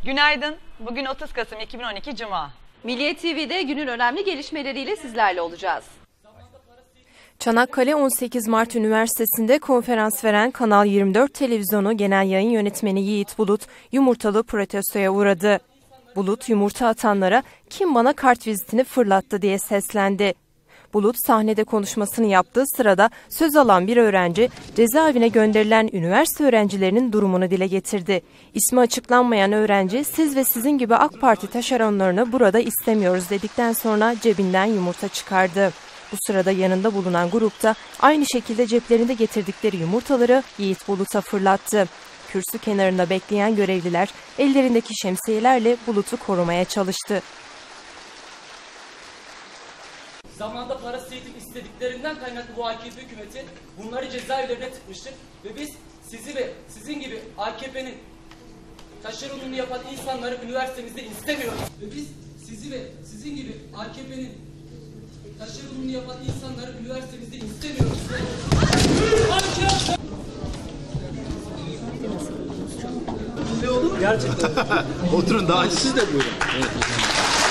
Günaydın. Bugün 30 Kasım 2012 Cuma. Milliyet TV'de günün önemli gelişmeleriyle sizlerle olacağız. Çanakkale 18 Mart Üniversitesi'nde konferans veren Kanal 24 Televizyonu Genel Yayın Yönetmeni Yiğit Bulut yumurtalı protestoya uğradı. Bulut yumurta atanlara "Kim bana kart vizitini fırlattı?" diye seslendi. Bulut sahnede konuşmasını yaptığı sırada söz alan bir öğrenci cezaevine gönderilen üniversite öğrencilerinin durumunu dile getirdi. İsmi açıklanmayan öğrenci "Siz ve sizin gibi AK Parti taşeronlarını burada istemiyoruz" dedikten sonra cebinden yumurta çıkardı. Bu sırada yanında bulunan grupta aynı şekilde ceplerinde getirdikleri yumurtaları Yiğit Bulut'a fırlattı. Kürsü kenarında bekleyen görevliler ellerindeki şemsiyelerle Bulut'u korumaya çalıştı. Zamanında parası yetip istediklerinden kaynaklı bu AKP hükümeti bunları cezaevlerine tıkmıştır. Ve biz sizi ve sizin gibi AKP'nin taşeronunu yapan insanları üniversitemizde istemiyoruz. Ve biz sizi ve sizin gibi AKP'nin taşeronunu yapan insanları üniversitemizde istemiyoruz. Gerçekten. Oturun daha. Siz de buyurun. Evet.